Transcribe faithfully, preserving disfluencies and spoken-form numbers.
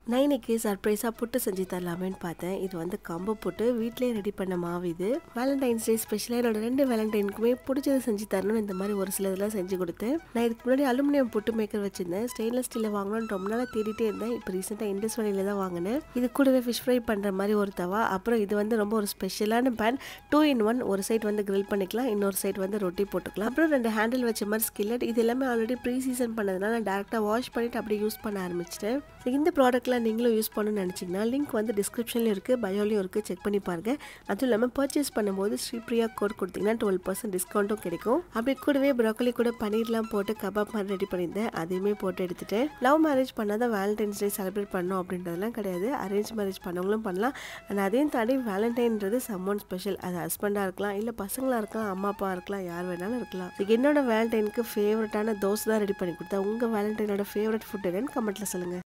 நான் இன்னைக்கு சர்ப்ரைஸாக புட்டு செஞ்சு தரலாமேன்னு பார்த்தேன். இது வந்து கம்பு புட்டு வீட்டிலே ரெடி பண்ண மாவு. இது வேலண்டைன்ஸ் டே ஸ்பெஷலாக என்னோட ரெண்டு வேலண்டைனுக்குமே பிடிச்சதை செஞ்சு தரணும்னு இந்த மாதிரி ஒரு சில இதெல்லாம் செஞ்சு கொடுத்தேன். நான் இதுக்கு முன்னாடி அலுமினியம் புட்டு மேக்கர் வச்சிருந்தேன். ஸ்டெயின்லெஸ் ஸ்டீலில் வாங்கணும்னு ரொம்ப நாளாக தேடிட்டே இருந்தேன். இப்போ ரீசெண்டாக இண்டஸ் வேலையில் தான் வாங்கினேன். இது கூடவே ஃபிஷ் ஃப்ரை பண்ணுற மாதிரி ஒரு தவா. அப்புறம் இது வந்து ரொம்ப ஒரு ஸ்பெஷலான பேன். Two in one. ஒரு சைட் வந்து கிரில் பண்ணிக்கலாம், இன்னொரு சைட் வந்து ரொட்டி போட்டுக்கலாம். அப்புறம் ரெண்டு ஹேண்டில் வச்ச மாதிரி ஸ்கில்லட். இது எல்லாமே ஆல்ரெடி ப்ரீ சீசன் பண்ணதுனால நான் டேரெக்டாக வாஷ் பண்ணிவிட்டு அப்படியே யூஸ் பண்ண ஆரம்பிச்சிட்டேன். இந்த ப்ராடக்ட்லாம் நீங்களும் யூஸ் பண்ணணும்னு நினச்சிங்கன்னா லிங்க் வந்து டிஸ்கிரிப்ஷன்லையும் இருக்குது, பயோலையும் இருக்குது, செக் பண்ணி பாருங்கள். அதுவும் இல்லாமல் பர்ச்சேஸ் பண்ணும்போது ஸ்ரீப்ரியா கோட் கொடுத்தீங்கன்னா டுவெல் பர்சன்ட் டிஸ்கவுண்ட்டும் கிடைக்கும். அப்படி கூடவே ப்ரோக்கலி கூட பன்னீர்லாம் போட்டு கபாப் மாதிரி ரெடி பண்ணியிருந்தேன். அதையுமே போட்டு எடுத்துட்டேன். லவ் மேரேஜ் பண்ணாதான் வேலண்டைன்ஸ் டே செலிப்ரேட் பண்ணணும் அப்படின்றதெல்லாம் கிடையாது. அரேஞ்ச் மேரேஜ் பண்ணவங்களும் பண்ணலாம். ஆனால் அதையும் தாண்டி வேலண்டைன்றது சம்மோன் ஸ்பெஷல். அது ஹஸ்பண்டாக இருக்கலாம், இல்லை பசங்களாக இருக்கலாம், அம்மா அப்பா இருக்கலாம், யார் வேணாலும் இருக்கலாம். என்னோட வேலண்டைனுக்கு ஃபேவரட்டான தோசை தான் ரெடி பண்ணி கொடுத்தா. உங்கள் வேலண்டைனோட ஃபேவரட் ஃபுட் என்னன்னு கமெண்ட்டில் சொல்லுங்கள்.